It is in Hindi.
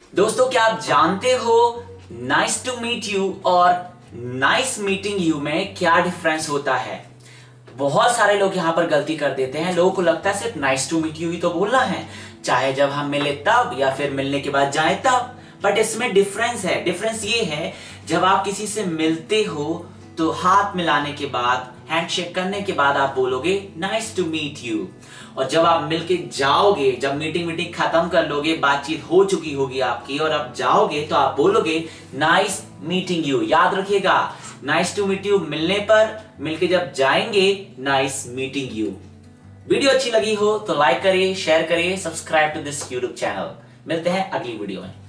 दोस्तों, क्या आप जानते हो नाइस टू मीट यू और नाइस मीटिंग यू में क्या डिफरेंस होता है? बहुत सारे लोग यहां पर गलती कर देते हैं। लोगों को लगता है सिर्फ नाइस टू मीट यू ही तो बोलना है, चाहे जब हम मिले तब या फिर मिलने के बाद जाए तब। बट इसमें डिफरेंस है। डिफरेंस ये है, जब आप किसी से मिलते हो तो हाथ मिलाने के बाद, हैंडशेक करने के बाद आप बोलोगे नाइस टू मीट यू। और जब आप मिलके जाओगे, जब मीटिंग खत्म कर लोगे, बातचीत हो चुकी होगी आपकी और आप जाओगे तो आप बोलोगे नाइस मीटिंग यू। याद रखिएगा, नाइस टू मीट यू मिलने पर, मिलके जब जाएंगे नाइस मीटिंग यू। वीडियो अच्छी लगी हो तो लाइक करिए, शेयर करिए, subscribe to this YouTube channel. मिलते हैं अगली वीडियो में।